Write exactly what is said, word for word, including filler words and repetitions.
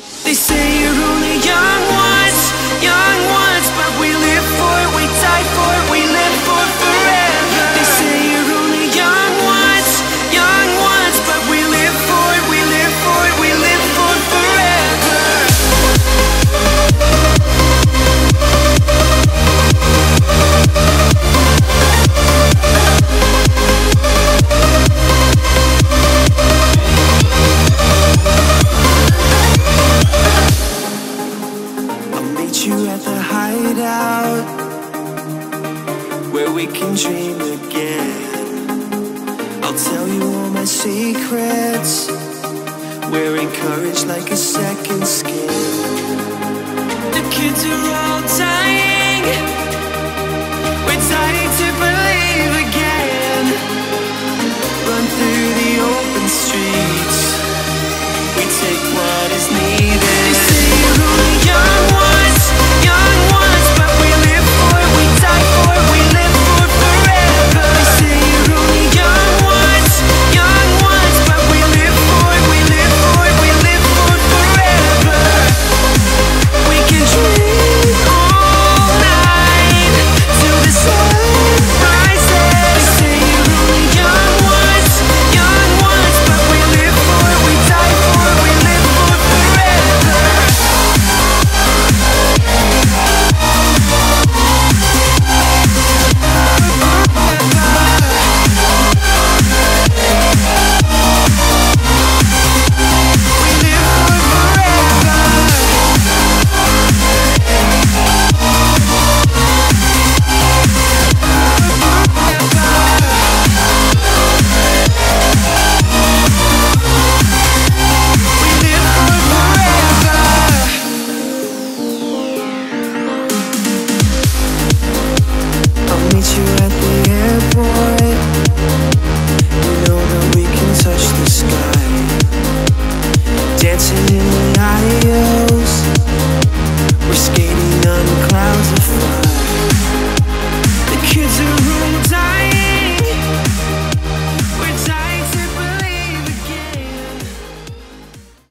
They say you're only young once, young once, but we live for it, we die for it, we live for forever. They say you're only young once, young once, but we live for it, we live for it, we live for forever. You at the hideout, where we can dream again. I'll tell you all my secrets, wearing courage like a second skin. The kids are all dying, we're dying to believe again. Run through the open streets, we take what is needed. They say you're only young ones, young ones, but we live for it, we die for it, we live for forever. They say you're only young ones, young ones, but we live for it, we live for it, we live for forever. We can dream all night till the sun rises. They say you're only young ones, young ones, but we live for it, we die for it, we live for forever. Meet you at the airport, you know that we can touch the sky. Dancing